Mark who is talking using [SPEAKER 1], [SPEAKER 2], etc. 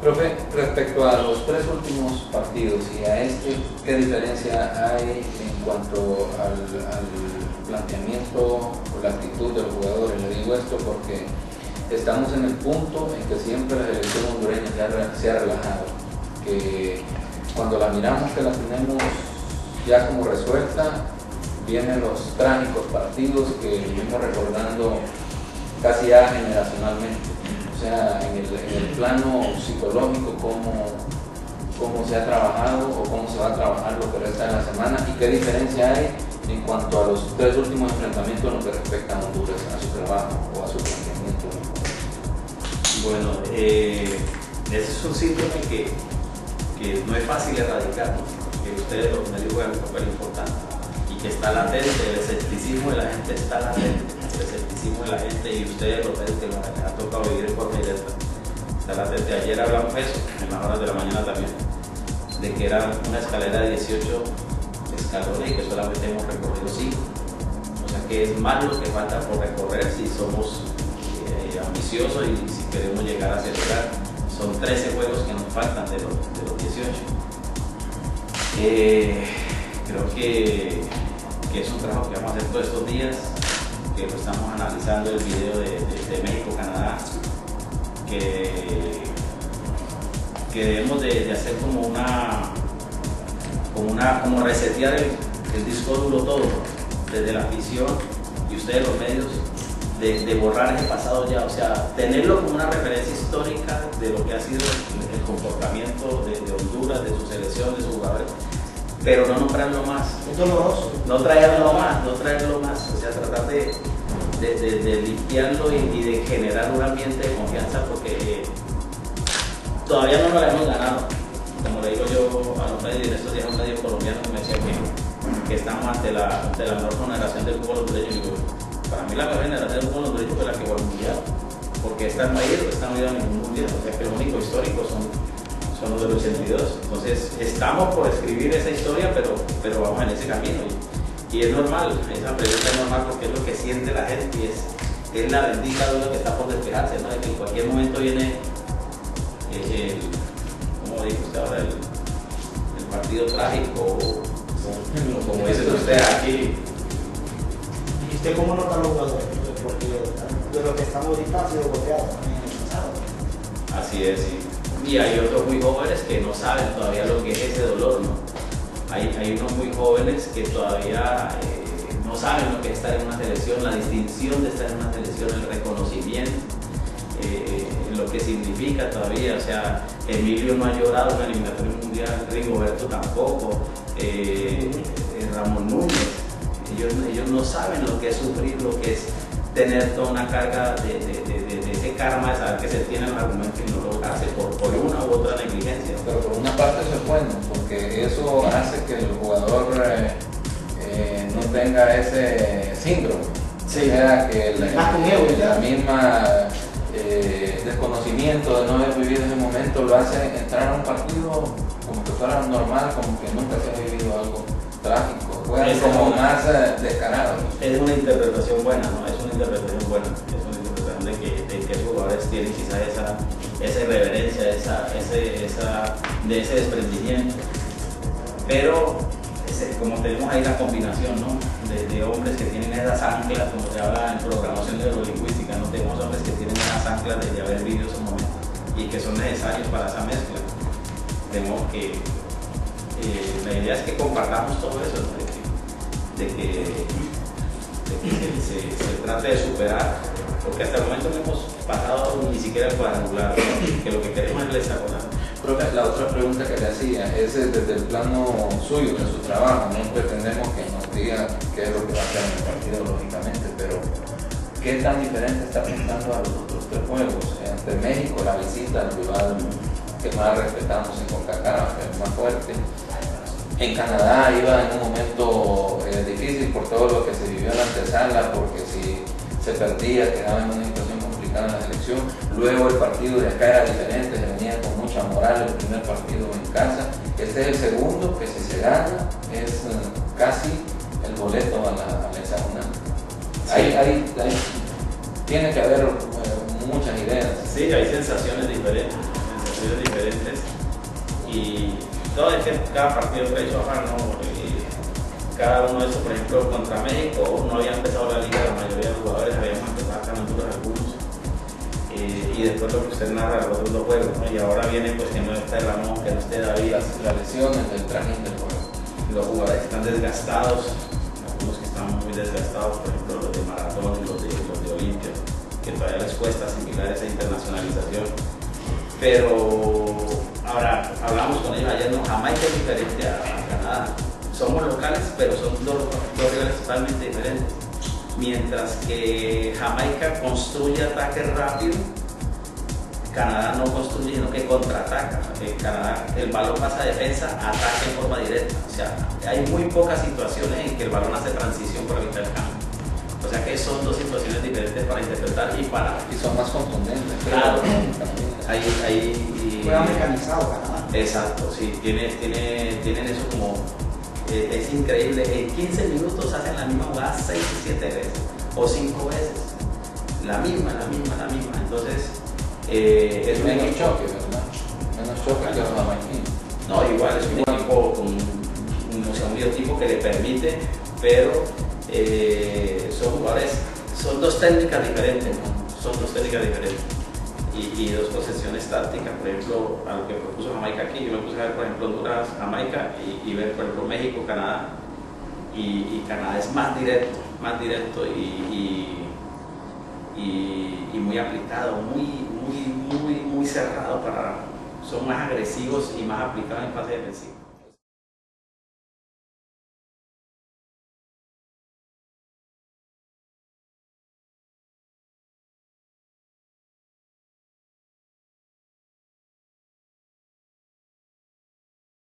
[SPEAKER 1] Profe, respecto a los tres últimos partidos y a este, ¿qué diferencia hay en cuanto al planteamiento o la actitud de los jugadores? Le digo esto porque estamos en el punto en que siempre la selección hondureña se ha relajado, que cuando la miramos que la tenemos ya como resuelta, vienen los trágicos partidos que venimos recordando casi ya generacionalmente. O sea, en el plano psicológico, cómo se ha trabajado o cómo se va a trabajar lo que resta de la semana y qué diferencia hay en cuanto a los tres últimos enfrentamientos en lo que respecta a Honduras, a su trabajo o a su planteamiento.
[SPEAKER 2] Bueno, ese es un síndrome que no es fácil erradicar, ¿no? Que ustedes los medios juegan un papel importante y que está latente, el escepticismo de la gente está latente. El escepticismo de la gente y ustedes los medios que nos ha tocado vivir en forma directa está latente. Ayer hablamos de eso en las horas de la mañana también, de que era una escalera de 18 escalones y que solamente hemos recorrido 5. O sea que es más lo que falta por recorrer si somos ambiciosos y si queremos llegar a celebrar. Son 13 juegos que nos faltan de los 18. Creo que es un trabajo que vamos a hacer todos estos días, que lo estamos analizando el video de México-Canadá, que debemos de hacer como resetear el disco duro todo, desde la afición y ustedes los medios, de borrar ese pasado ya, o sea, tenerlo como una referencia histórica de lo que ha sido el comportamiento de Honduras, de su selección, de sus jugadores, pero no nombrarlo más, no traerlo más, o sea, tratar de limpiarlo y de generar un ambiente de confianza, porque todavía no lo hemos ganado. Como le digo yo a los medios, en estos días un medio colombiano me decía que estamos ante la mejor generación del fútbol hondureño. Para mí la mejor generación del fútbol hondureño fue la que fue al mundial, porque esta no ha ido a ningún mundial, o sea que lo único histórico son los del 82. Entonces estamos por escribir esa historia, pero vamos en ese camino y es normal, esa pregunta es normal porque es lo que siente la gente y es la bendita duda que está por despejarse, ¿no? De que en cualquier momento viene como dice usted ahora, el partido trágico o como dice usted aquí.
[SPEAKER 3] ¿Y usted cómo nota los jugadores? Porque de lo que estamos ahorita ha sido golpeado también en el pasado.
[SPEAKER 2] Así es, sí. Y hay otros muy jóvenes que no saben todavía lo que es ese dolor, ¿no? Hay unos muy jóvenes que todavía no saben lo que es estar en una selección, la distinción de estar en una selección, el reconocimiento, lo que significa todavía. O sea, Emilio no ha llorado en la eliminatoria mundial, Rigoberto tampoco, Ramón Núñez. Ellos no saben lo que es sufrir, lo que es tener toda una carga de ese karma, de saber que se tiene el argumento y no lo hace por una u otra negligencia.
[SPEAKER 1] Pero por una parte eso es bueno, porque eso hace que el jugador no tenga ese síndrome. Sí. O sea, que la misma desconocimiento de no haber vivido ese momento lo hace entrar a un partido como que fuera normal, como que nunca se ha vivido algo trágico. Es como más descarado.
[SPEAKER 2] Es una interpretación buena, ¿no? Es una interpretación buena. Es una interpretación de que los jugadores tienen quizás esa irreverencia, de ese desprendimiento. Pero como tenemos ahí la combinación, ¿no? de hombres que tienen esas anclas, como se habla en programación neurolingüística, ¿no? Tenemos hombres que tienen esas anclas de haber vivido esos momentos y que son necesarios para esa mezcla. Tenemos que la idea es que compartamos todo eso, ¿no? de que se trate de superar, porque hasta el momento no hemos pasado ni siquiera el cuadrangular, ¿no? Que lo que queremos es el hexagonal.
[SPEAKER 1] Profe, la otra pregunta que le hacía es desde el plano suyo, de su trabajo. No pretendemos que nos diga qué es lo que va a hacer en el partido, lógicamente, pero ¿qué tan diferente está pintando a los otros tres juegos? Entre México, la visita al rival que más respetamos en CONCACAF, el más fuerte. En Canadá iba en un momento difícil por todo lo que se vivió en la antesala, porque si se perdía quedaba en una situación complicada en la selección. Luego el partido de acá era diferente, se venía con mucha moral el primer partido en casa. Este es el segundo, que si se gana es casi el boleto a la hexagonal. Sí. Tiene que haber muchas ideas.
[SPEAKER 2] Sí, hay sensaciones diferentes. situaciones diferentes y todo es que cada partido que ha hecho Afán, ¿no? Cada uno de esos, por ejemplo, contra México no había empezado la liga, la mayoría de los jugadores habíamos empezado ganando algunos. Y después lo que usted narra, los otros dos juegos, ¿no? Y ahora viene pues que no esté Ramón, que no esté David.
[SPEAKER 1] Las lesiones, el trajín del juego.
[SPEAKER 2] Los jugadores están desgastados, algunos que están muy desgastados, por ejemplo los de Maratón y los de Olimpia, que todavía les cuesta asimilar esa internacionalización. Pero ahora hablamos con ellos ayer, no, Jamaica es diferente a Canadá. Somos locales, pero son dos rivales totalmente diferentes. Mientras que Jamaica construye ataque rápido, Canadá no construye, sino que contraataca. En Canadá el balón pasa de defensa a ataque en forma directa. O sea, hay muy pocas situaciones en que el balón hace transición por la mitad del campo. O sea que son dos situaciones diferentes para interpretar
[SPEAKER 1] y son más contundentes.
[SPEAKER 2] Claro,
[SPEAKER 3] juega mecanizado Canadá.
[SPEAKER 2] Exacto, sí, tienen eso como... es increíble, en 15 minutos hacen la misma jugada 6 o 7 veces, o 5 veces, la misma. Entonces, es un
[SPEAKER 1] menos
[SPEAKER 2] equipo,
[SPEAKER 1] choque, ¿verdad? Menos choque que los jamaiquinos.
[SPEAKER 2] No, igual es un equipo con un biotipo que le permite, pero son jugadores, son dos técnicas diferentes, ¿no? Son dos técnicas diferentes. Y dos concepciones tácticas, por ejemplo, a lo que propuso Jamaica aquí, yo me puse a ver, por ejemplo, Honduras, Jamaica y ver, por ejemplo, México, Canadá, y Canadá es más directo y muy aplicado, muy cerrado, son más agresivos y más aplicados en fase defensiva.